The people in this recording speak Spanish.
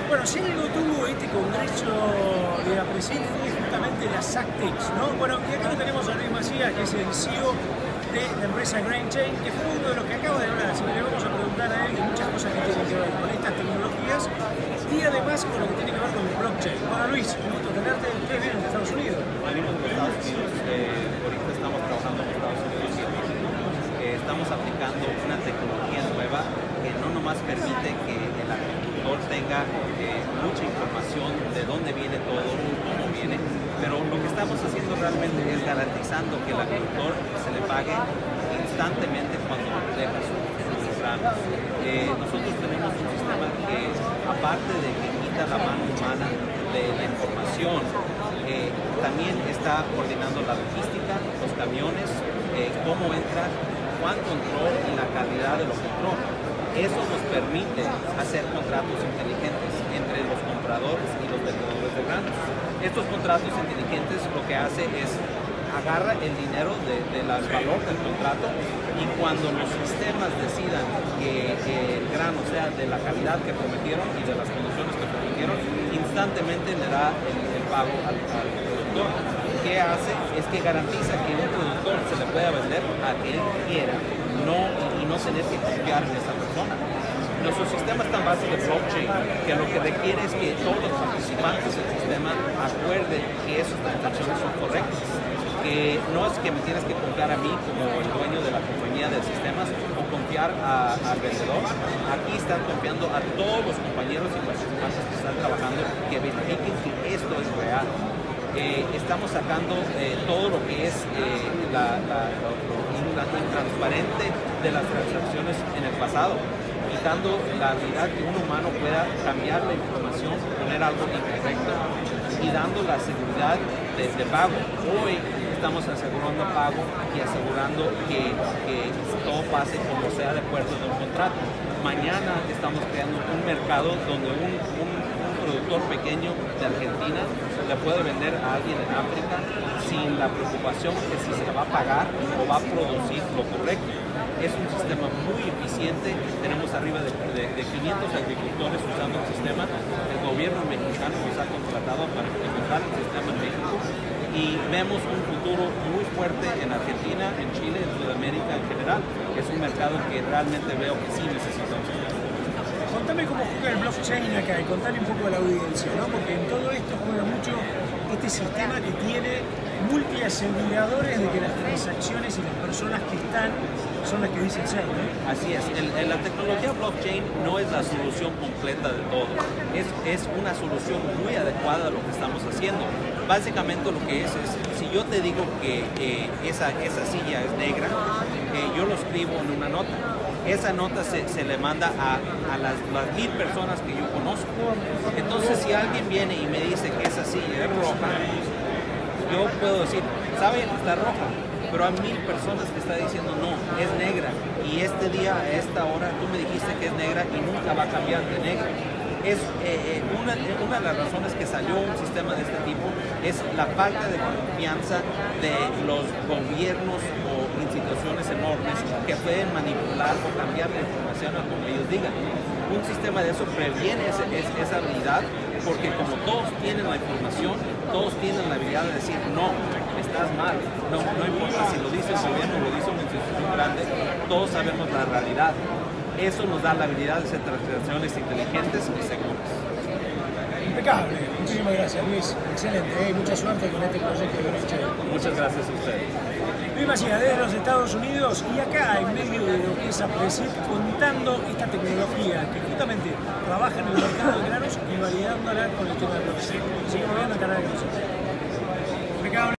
Bueno, si algo tuvo este congreso de la presidencia fue justamente la SACTEX, ¿no? Bueno, y acá lo tenemos a Luis Macías, que es el CEO de la empresa GrainChain, que fue uno de los que acaba de hablar, así que le vamos a preguntar a él de muchas cosas que tienen que ver con estas tecnologías y además con lo que tiene que ver con el blockchain. Bueno, Luis, un gusto tenerte. ¿Ustedes vienen de Estados Unidos? Venimos de Estados Unidos, ahorita estamos trabajando en Estados Unidos y en México. Estamos aplicando una tecnología nueva que no nomás permite que el agricultor tenga mucha información de dónde viene todo, cómo viene, pero lo que estamos haciendo realmente es garantizando que el agricultor se le pague instantáneamente cuando deja sus granos. Nosotros tenemos un sistema que, aparte de que quita la mano humana de la información, también está coordinando la logística, los camiones, cómo entran, cuánto entró y la calidad de lo que entró. Eso nos permite hacer contratos inteligentes entre los compradores y los vendedores de granos. Estos contratos inteligentes lo que hace es agarra el dinero del valor del contrato y cuando los sistemas decidan que el grano sea de la calidad que prometieron y de las condiciones que prometieron, instantáneamente le da el pago al productor. ¿Qué hace? Es que garantiza que un productor se le pueda vender a quien quiera y no tener que confiar en esa persona. Nuestro sistema está en base de blockchain, que lo que requiere es que todos los participantes del sistema acuerden que esas transacciones son correctas. Que no es que me tienes que confiar a mí como el dueño de la compañía de sistemas o confiar al vendedor. Aquí están confiando a todos los compañeros y participantes que están trabajando que verifiquen que esto es real. Estamos sacando todo lo que es lo intransparente de las transacciones en el pasado, quitando la habilidad que un humano pueda cambiar la información, poner algo incorrecto y dando la seguridad de pago. Hoy estamos asegurando pago y asegurando que todo pase como sea de acuerdo de un contrato. Mañana estamos creando un mercado donde un productor pequeño de Argentina le puede vender a alguien en África sin la preocupación de si se va a pagar o va a producir lo correcto. Es un sistema muy eficiente, tenemos arriba de 500 agricultores usando el sistema. El gobierno mexicano nos ha contratado para implementar el sistema en México y vemos un futuro muy fuerte en Argentina, en Chile, en Sudamérica en general. Es un mercado que realmente veo que sí necesitamos. Contame cómo juega el blockchain acá y contale un poco a la audiencia, ¿no? Porque en todo esto juega mucho este sistema que tiene multiaseguradores de que las transacciones y las personas que están son las que dicen ser, ¿no? Así es, la tecnología blockchain no es la solución completa de todo, es una solución muy adecuada a lo que estamos haciendo. Básicamente lo que es si yo te digo que esa silla es negra, yo lo escribo en una nota. Esa nota se le manda a las 1000 personas que yo conozco. Entonces, si alguien viene y me dice que esa silla es roja, yo puedo decir, ¿sabe? Está roja. Pero hay 1000 personas que están diciendo, no, es negra. Y este día, a esta hora, tú me dijiste que es negra y nunca va a cambiar de negra. Es una de las razones que salió un sistema de este tipo es la falta de confianza de los gobiernos o instituciones enormes que pueden manipular o cambiar la información a como ellos digan. Un sistema de eso previene esa habilidad porque como todos tienen la información, todos tienen la habilidad de decir no, estás mal, no importa si lo dice el gobierno o lo dice una institución grande, todos sabemos la realidad. Eso nos da la habilidad de hacer transacciones inteligentes y seguras. Impecable. Muchísimas gracias, Luis. Excelente. Mucha suerte con este proyecto de GrainChain. Muchas gracias a ustedes. Luis Macías, desde los Estados Unidos y acá en medio de lo que es APRESID, contando esta tecnología que justamente trabaja en el mercado de granos y validándola con el tema de blockchain. Seguimos viendo el canal de nosotros. Impecable.